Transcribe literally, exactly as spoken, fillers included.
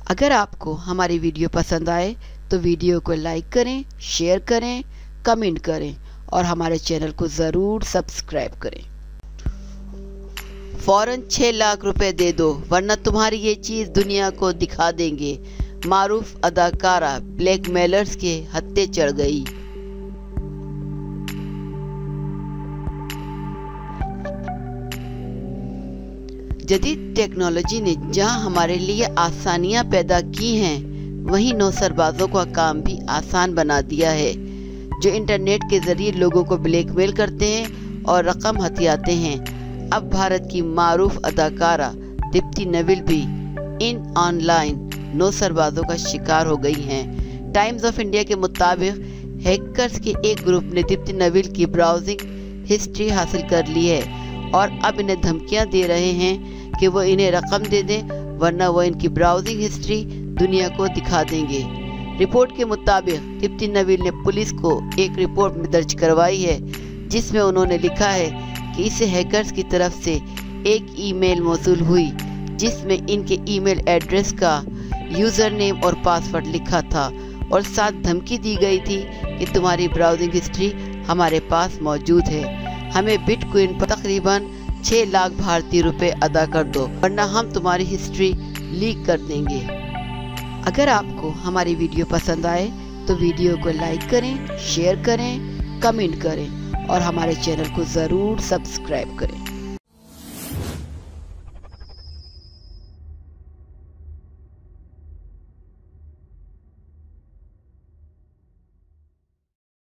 अगर आपको हमारी वीडियो पसंद आए तो वीडियो को लाइक करें, शेयर करें, कमेंट करें और हमारे चैनल को ज़रूर सब्सक्राइब करें। फौरन छः लाख रुपए दे दो वरना तुम्हारी ये चीज़ दुनिया को दिखा देंगे। मारूफ अदाकारा ब्लैकमेलर्स के हत्थे चढ़ गई। जदीद टेक्नोलॉजी ने जहां हमारे लिए आसानियां पैदा की हैं, वहीं नौसरबाजों का काम भी आसान बना दिया है, जो इंटरनेट के जरिए लोगों को ब्लैकमेल करते हैं और रकम हथियाते हैं। अब भारत की मारूफ अदाकारा दीप्ति नवील भी इन ऑनलाइन नौसरबाजों का शिकार हो गई हैं। टाइम्स ऑफ इंडिया के मुताबिक हैकर्स के एक ग्रुप ने दीप्ति नवील की ब्राउजिंग हिस्ट्री हासिल कर ली है और अब इन्हें धमकियां दे रहे हैं कि वो इन्हें रकम दे दें वरना वो इनकी ब्राउजिंग हिस्ट्री दुनिया को दिखा देंगे। रिपोर्ट के मुताबिक दीप्ति नवील ने पुलिस को एक रिपोर्ट में दर्ज करवाई है, जिसमें उन्होंने लिखा है कि इसे हैकर्स की तरफ से एक ईमेल मौसूल हुई जिसमें इनके ईमेल एड्रेस का यूज़र नेम और पासवर्ड लिखा था और साथ धमकी दी गई थी कि तुम्हारी ब्राउजिंग हिस्ट्री हमारे पास मौजूद है, हमें बिटकॉइन पर तकरीबन छः लाख भारतीय रुपए अदा कर दो वरना हम तुम्हारी हिस्ट्री लीक कर देंगे। अगर आपको हमारी वीडियो पसंद आए तो वीडियो को लाइक करें, शेयर करें, कमेंट करें और हमारे चैनल को ज़रूर सब्सक्राइब करें।